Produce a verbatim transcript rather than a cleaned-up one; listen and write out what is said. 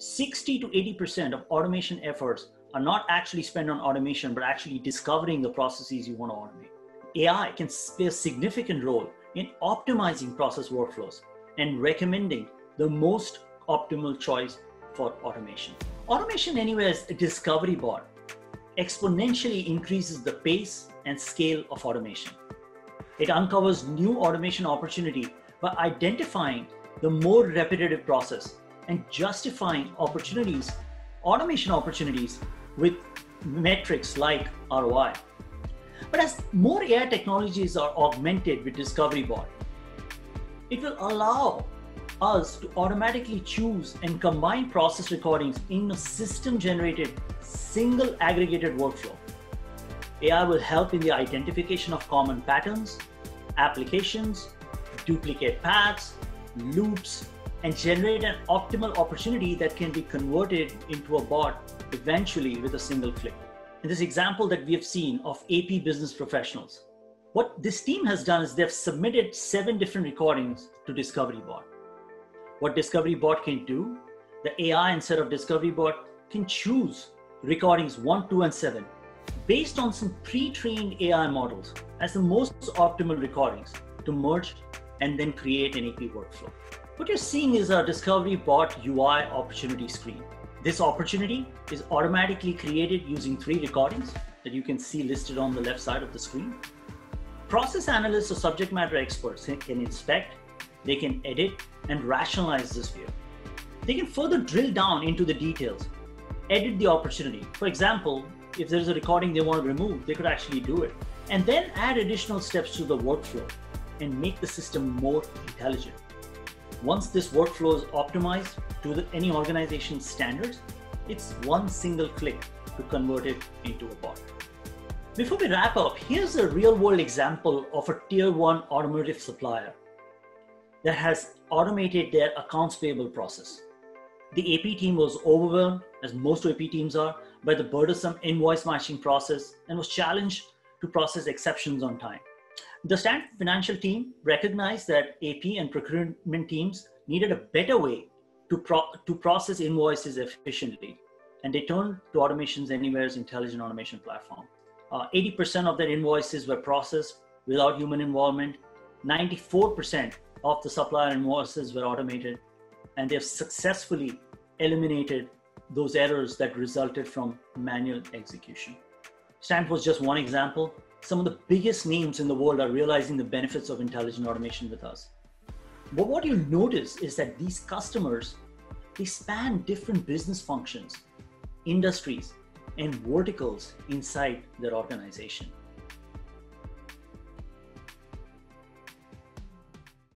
sixty to eighty percent of automation efforts are not actually spent on automation, but actually discovering the processes you want to automate. A I can play a significant role in optimizing process workflows and recommending the most optimal choice for automation. Automation Anywhere is a discovery bot exponentially increases the pace and scale of automation. It uncovers new automation opportunity by identifying the more repetitive process and justifying opportunities, automation opportunities with metrics like R O I. But as more A I technologies are augmented with Discovery Bot, it will allow us to automatically choose and combine process recordings in a system-generated, single aggregated workflow. A I will help in the identification of common patterns, applications, duplicate paths, loops, and generate an optimal opportunity that can be converted into a bot eventually with a single click. In this example that we have seen of A P business professionals, what this team has done is they've submitted seven different recordings to Discovery Bot. What Discovery Bot can do, the A I instead of Discovery Bot can choose recordings one, two, and seven based on some pre-trained A I models as the most optimal recordings to merge and then create an A P workflow. What you're seeing is our Discovery Bot U I opportunity screen. This opportunity is automatically created using three recordings that you can see listed on the left side of the screen. Process analysts or subject matter experts can inspect, they can edit and rationalize this view. They can further drill down into the details, edit the opportunity. For example, if there's a recording they want to remove, they could actually do it, and then add additional steps to the workflow and make the system more intelligent. Once this workflow is optimized to the, any organization's standards, it's one single click to convert it into a bot. Before we wrap up, here's a real-world example of a tier one automotive supplier that has automated their accounts payable process. The A P team was overwhelmed, as most A P teams are, by the burdensome invoice matching process and was challenged to process exceptions on time. The Stant financial team recognized that A P and procurement teams needed a better way to, pro to process invoices efficiently, and they turned to Automation Anywhere's intelligent automation platform. eighty percent of their invoices were processed without human involvement. ninety-four percent of the supplier invoices were automated, and they've successfully eliminated those errors that resulted from manual execution. Stant was just one example. Some of the biggest names in the world are realizing the benefits of intelligent automation with us. But what you'll notice is that these customers, they span different business functions, industries, and verticals inside their organization.